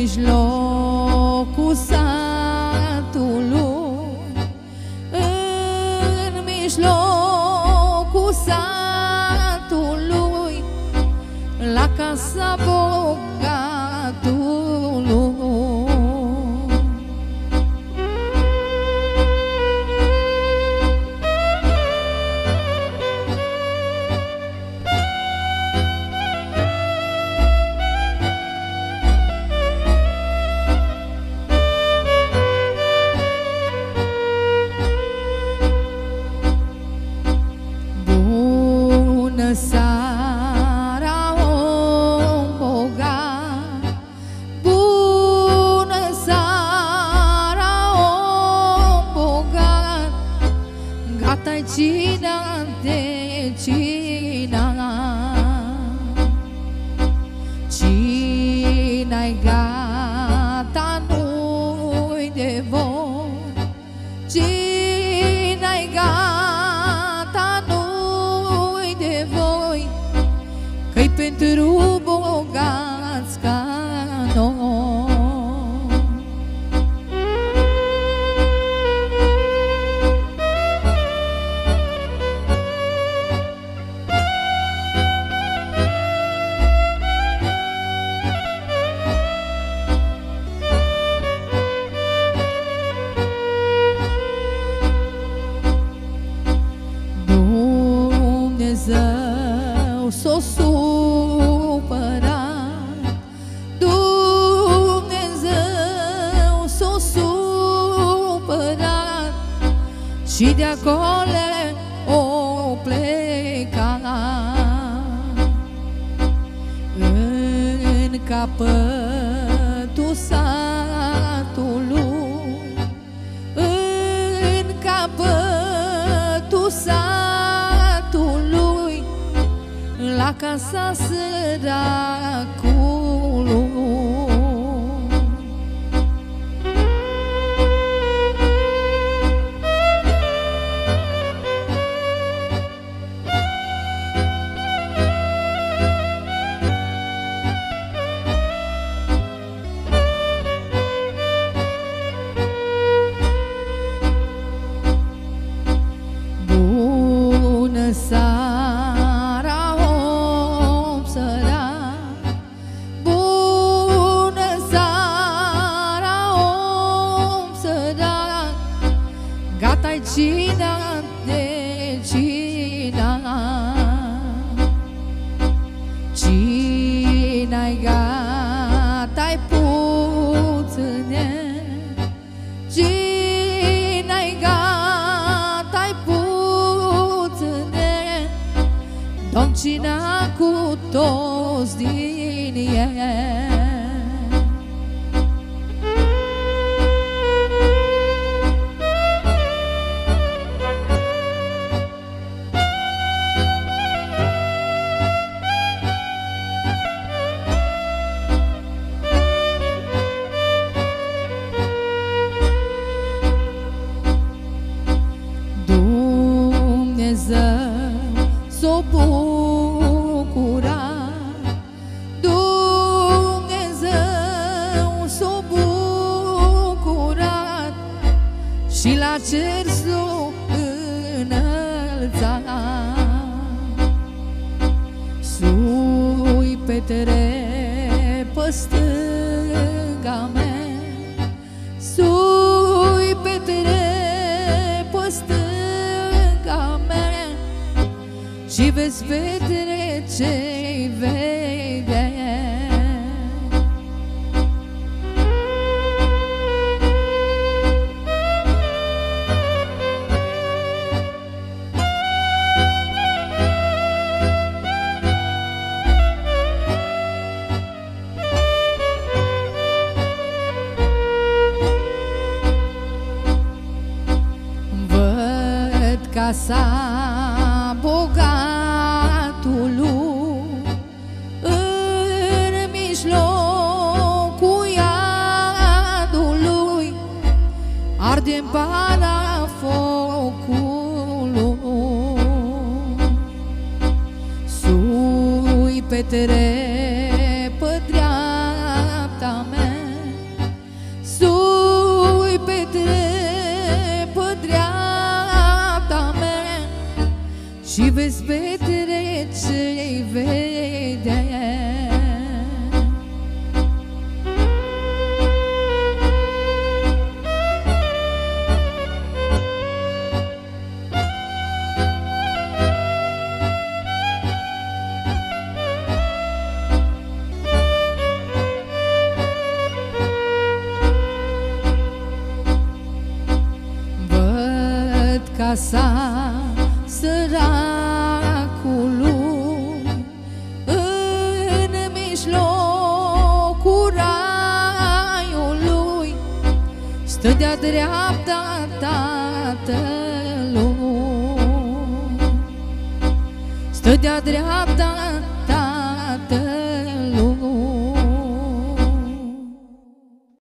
mijlocul satului, în mijlocul satului, la casa bogatului. Bună seara, om bogat! Bună seara, om bogat! Gata-i cina de cina, cina-i gata, nu-i de voi, cina-i gata, nu-i de voi, că-i pentru bogați ca noi. Dumnezeu s-o supărat, Dumnezeu s-o supărat, și de acolo o pleca în capătul satului, în capătul satului, la casa săracului. Bună seara, om sărac! Bună seara, om sărac! Gata-i cina de cina, cina-i gata-i puține, cina-i gata-i puține, dom cina cu toți din ea. Dumnezeu s-o bucura, Dumnezeu s-o bucura, și la cer s-o înălța. Sui petere pe stânga mea, sui petere pe stânga mea, și vezi vedere ce-i vede. Văd casa bogatului, în mijlocul iadului, arde-n pana focului. Sui petere pe dreapta mea, și vezi petrece vedea. Casa săracului în mijlocul raiului stă de-a dreapta tatălui, stă de-a dreapta